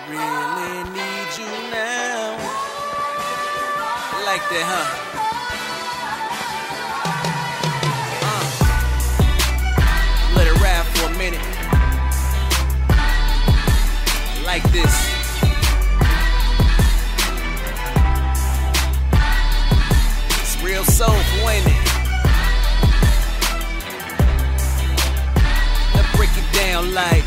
really need you now. Like that, huh? Let it ride for a minute. Like this. It's real soulful, ain't it? Let's break it down like.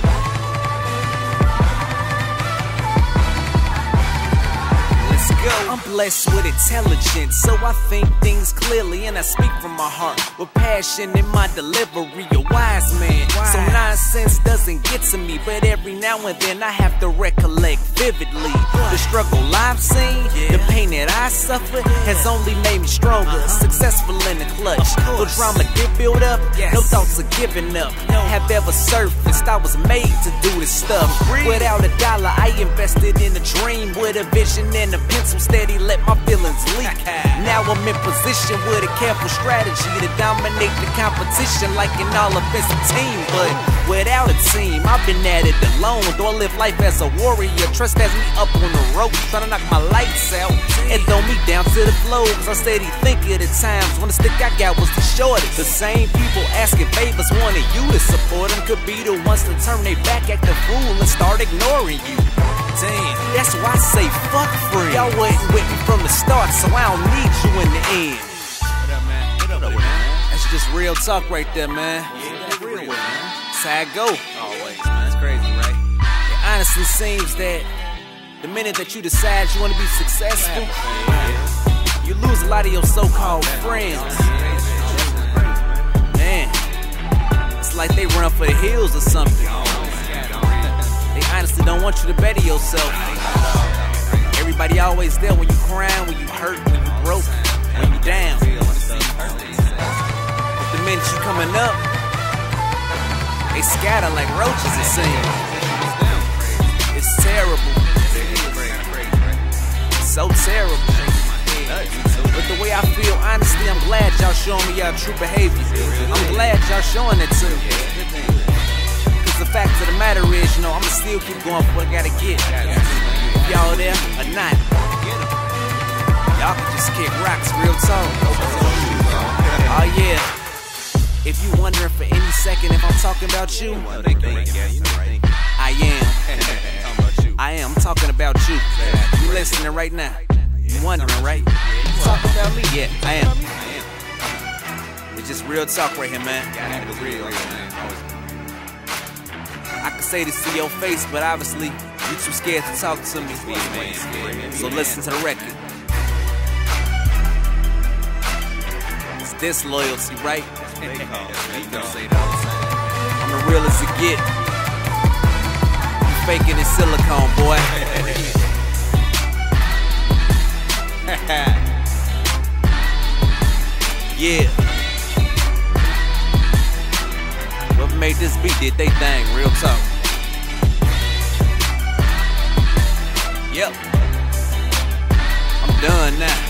I'm blessed with intelligence, so I think things clearly, and I speak from my heart with passion in my delivery. A wise man, so nonsense doesn't get to me, but every now and then I have to recollect vividly the struggle I've seen, the pain that I suffered has only made me stronger, successful in the clutch. No drama did build up, no thoughts of giving up have ever surfaced. I was made to do this stuff. Without a dollar, I invested in a dream with a vision and a pencil, steady let my feelings leak. Now I'm in position with a careful strategy to dominate the competition like an all-offensive team. But without a team, I've been at it alone. Though I live life as a warrior, trust has me up on the ropes, trying to knock my lights out and throw me down to the floor. Cause I steady think of the times when the stick I got was the shortest. The same people asking favors wanted you to support them could be the ones to turn their back at the fool and start ignoring you. Damn, that's why I say fuck free. Y'all wasn't with me from the start, so I don't need you in the end. What up, man? What up, man? That's just real talk right there, man. Yeah, that's real, man. That's how it go. Always, man. It's crazy, right? It honestly seems that the minute that you decide you want to be successful, you lose a lot of your so-called friends. Man, it's like they run for the hills or something. They honestly don't want you to better yourself. Everybody always there when you crying, when you hurt, when you broke, when you down. But the minute you coming up, they scatter like roaches, it seems. It's terrible. It's so terrible. But the way I feel, honestly, I'm glad y'all showing me y'all true behavior. I'm glad y'all showing it to me. The fact of the matter is, you know, I'ma still keep going for what I gotta get. If y'all there or not, y'all can just kick rocks, real talk. Oh yeah. If you wondering for any second if I'm talking about you, I am. I'm talking about you. You listening right now. You wondering, right? You talking about me? Yeah, I am. It's just real talk right here, man. I can say this to your face, but obviously you too scared to talk to me. So listen to the record. It's this loyalty, right? I'm the real as it get. You faking in silicone, boy. Yeah. Whoever made this beat did they thing, real talk. Yep. I'm done now.